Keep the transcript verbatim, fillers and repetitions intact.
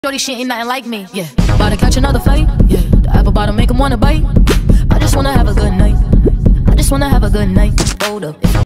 Shorty, she ain't nothing like me, yeah. About to catch another fight, yeah. The apple bottom make him wanna bite. I just wanna have a good night. I just wanna have a good night. Hold up.